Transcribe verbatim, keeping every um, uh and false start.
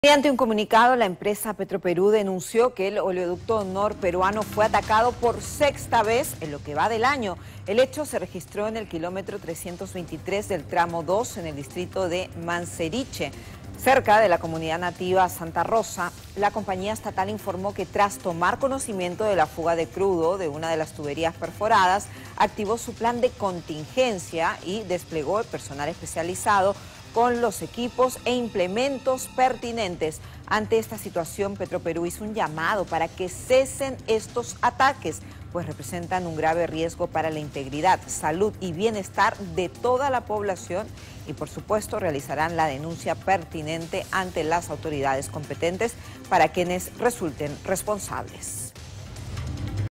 Mediante un comunicado, la empresa Petroperú denunció que el oleoducto norperuano fue atacado por sexta vez en lo que va del año. El hecho se registró en el kilómetro trescientos veintitrés del tramo dos en el distrito de Manseriche, cerca de la comunidad nativa Santa Rosa. La compañía estatal informó que tras tomar conocimiento de la fuga de crudo de una de las tuberías perforadas, activó su plan de contingencia y desplegó el personal especializado con los equipos e implementos pertinentes. Ante esta situación, Petroperú hizo un llamado para que cesen estos ataques, pues representan un grave riesgo para la integridad, salud y bienestar de toda la población y, por supuesto, realizarán la denuncia pertinente ante las autoridades competentes para quienes resulten responsables.